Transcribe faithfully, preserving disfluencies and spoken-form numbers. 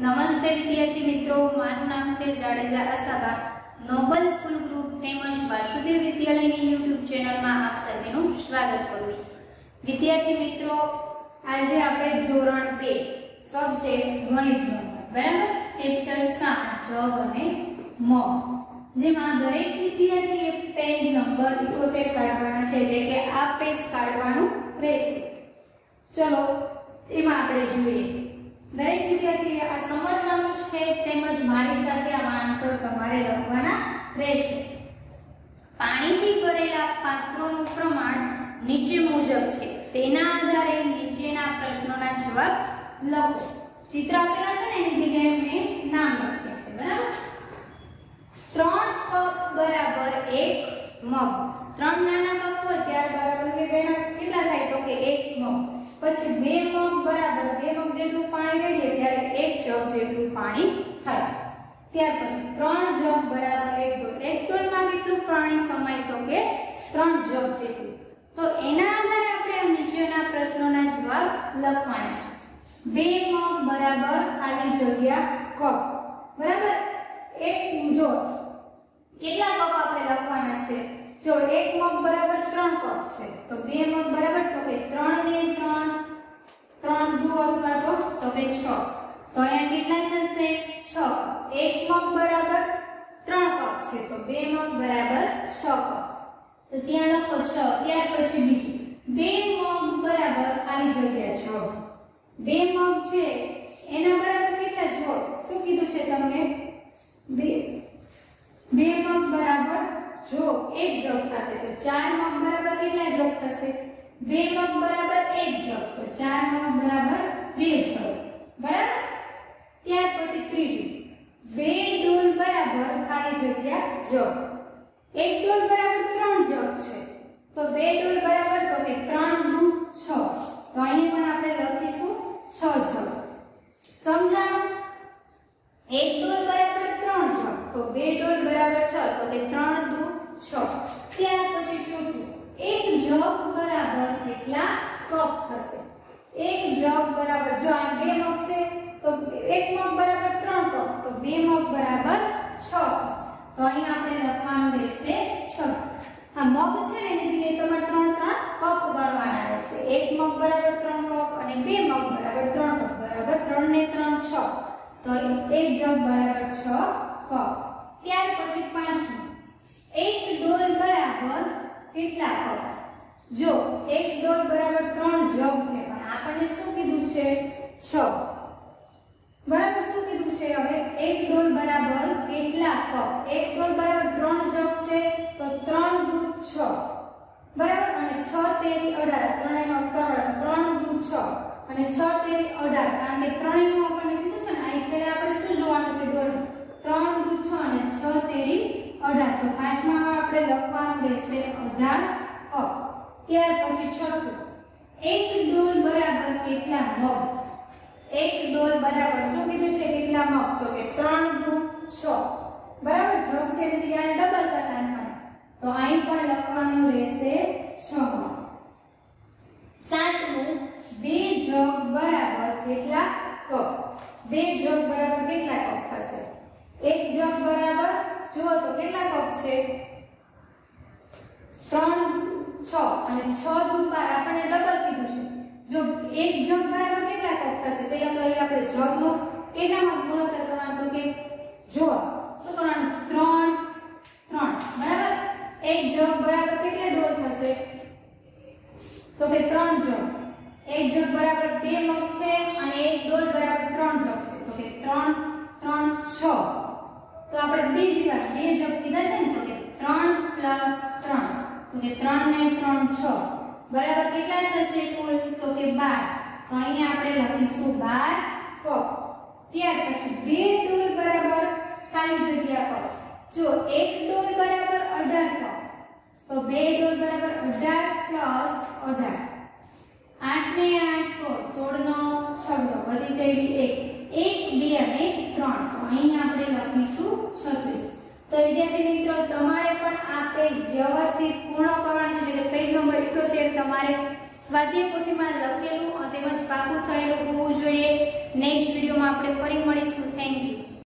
નમસ્તે વિદ્યાર્થી મિત્રો, મારું નામ છે Jadeja Ashaba. Noble school group તેમજ વાસુદેવ વિદ્યાલયની યુટ્યુબ ચેનલમાં આપ સર્વેનું સ્વાગત કરું છું. વિદ્યાર્થી મિત્રો, આજે આપણે ધોરણ બે સબ્જેક્ટ ગણિતનો બરાબર ચેપ્ટર સાત જબ અને મ, જેમાં દરેક વિદ્યાર્થીએ પેજ નંબર એકોતેર કાઢવાના છે, એટલે કે આ પેજ કાઢવાનું રહેશે. ચલો એમાં આપણે જોઈએ. દરેક વિદ્યાર્થીએ આ સમજવાનું છે, તેમજ મારી સાથે આમાં આન્સર તમારે લખવાના રહેશે. પાણીથી ભરેલા પાત્રોનું પ્રમાણ નીચે મુજબ છે. તેના આધારે નીચેના પ્રશ્નોના જવાબ લખો. ચિત્ર આપેલા છે ને એની જગ્યાએ મેં નામ લખ્યા છે, બરાબર. ત્રણ કપ બરાબર એક મગ. ત્રણ નાના કપ હોય ત્યાર બરાબર કેટલા થાય તો કે એક મગ. પછી બે મગ બરાબર બે મગ જેટલું પાણી રેડીએ ત્યારે એક જગ જેટલું પાણી થાય. ત્યાર પછી ત્રણ જગ બરાબર એક ડોલ. એક ડોલમાં કેટલું પાણી સમાય તો કે ત્રણ જગ જેટલું. તો એના આધારે આપણે આ નીચેના પ્રશ્નોના જવાબ લખવાના છે. બે મગ બરાબર ખાલી જગ્યા કપ બરાબર. એક જો કેટલા કપ આપણે લખવાના છે? જો એક મગ બરાબર ત્રણ કપ છે, તો બે મગ બરાબર તો કે ત્રણ ને ત્રણ ત્રણ દુ અથવા તો તો કે છ. તો અહીંયા કેટલા થશે? છ. એક મગ બરાબર ત્રણ કપ છે, તો બે મગ બરાબર છ કપ. તો ત્યાં લખો છ. ત્યાર પછી બીજું બે મગ બરાબર ખાલી જગ્યા છ. બે મગ છે એના બરાબર કેટલા? જો શું કીધું છે તમને? બે બે મગ બરાબર જો એક જગ થશે, તો ચાર મગ બરાબર કેટલા જગ થશે? બે મગ બરાબર એક જગ, તો ચાર મગ બરાબર બે જગ, બરાબર. ત્યાર પછી ત્રીજું બે ડોલ બરાબર ખાલી જગ્યા જગ. એક ડોલ બરાબર ત્રણ જગ છે, તો બે ડોલ બરાબર તો કે ત્રણ દુ છ. તો અહીં પણ આપણે લખીશું છ જગ. સમજાણું? એક ડોલ બરાબર ત્રણ જગ, તો બે ડોલ બરાબર છ, તો કે ત્રણ દુ છ. ત્યાર પછી ચોથું એક જગ બરાબર કેટલા કપ થશે? એક જગ બરાબર જો આ બે મગ છે, તો એક મગ બરાબર ત્રણ કપ, તો બે મગ બરાબર છ કપ. તો અહીં આપણે લખવાનું રહેશે છ. આ મગ છે ને એની જગ્યાએ તમારે ત્રણ ત્રણ કપ ગણવાના રહેશે. એક મગ બરાબર ત્રણ કપ અને બે મગ બરાબર ત્રણ કપ, બરાબર ત્રણ ને ત્રણ છ. તો એક જગ બરાબર છ કપ. ત્યાર પછી પાંચમું એક ડોલ બરાબર કેટલા કપ? જો એક ડોલ બરાબર ત્રણ જગ છે, પણ આપણને શું કીધું છે? છ. બરાબર શું કીધું છે? હવે એક ડોલ બરાબર કેટલા કપ? એક ડોલ બરાબર ત્રણ જગ છે, તો ત્રણ દુ છ, બરાબર. અને છ તેરી અઢાર, ત્રણેયનો સરળ, ત્રણ દુ છ અને છ તેરી અઢાર, કારણ કે ત્રણેયનું આપણને કીધું છે ને અહીં છે આપણે શું જોવાનું છે? ડોલ. ત્રણ દુ છ અને છ તેરી અઢાર. તો પાંચમામાં આપણે લખવાનું રહેશે અઢાર કપ. ત્યાર પછી છઠ્ઠું એક ડોલ બરાબર કેટલા મગ? એક ડોલ બરાબર શું કીધું છે? કેટલા મગ? તો કે ત્રણ દુ છ, બરાબર. જગ છે એટલે આને ડબલ કરી નાખવાનું, તો અહીં પણ લખવાનું રહેશે છ મગ. સાતમું બે જગ બરાબર કેટલા કપ? બે જગ બરાબર કેટલા કપ થશે? એક જગ બરાબર જુઓ તો કેટલા કપ છે? ત્રણ છ અને છ દુ બાર, આપણને ડબલ કીધું છે. જો એક જગ બરાબર કેટલા કપ થશે? પહેલા તો અહીં આપણે જગનો કેટલામાં ગુણોત્તર કરવાનો, તો કે જો શું કરવાનું? ત્રણ ત્રણ, બરાબર. એક જગ બરાબર કેટલા ડોલ થશે? તો કે ત્રણ જગ. એક જગ બરાબર બે મગ છે અને એક ડોલ બરાબર ત્રણ જગ છે, તો કે ત્રણ ત્રણ છ. તો આપણે બીજી વાર બે જગ કીધા છે ને, તો કે ત્રણ પ્લસ ત્રણ, તો કે ત્રણ ને ત્રણ છ, બરાબર. કેટલા થશે કુલ? તો કે બાર. તો અહીંયા આપણે લખીશું બાર કપ. ત્યાર પછી બે ડોલ બરાબર ખાલી જગ્યા કપ. જો એક ડોલ બરાબર અઢાર કપ, તો બે ડોલ બરાબર અઢાર પ્લસ અઢાર, આઠ ને આઠ સોળ, સોળ નો છગ્ગો, વધી જાય એક. એક બે અને ત્રણ, તો અહીં આપણે લખીશું છત્રીસ. તો વિદ્યાર્થી મિત્રો, તમારે પણ આ પેજ વ્યવસ્થિત પૂર્ણ કરવાનું છે, એટલે પેજ નંબર એકોતેર તમારે સ્વાધ્યાય પોથીમાં લખેલું તેમજ પાકું થયેલું હોવું જોઈએ. નેક્સ્ટ વિડીયોમાં આપણે ફરી મળીશું.